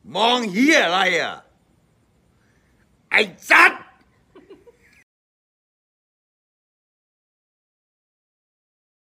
มองเฮียอะไรอ่ะไอ้จัด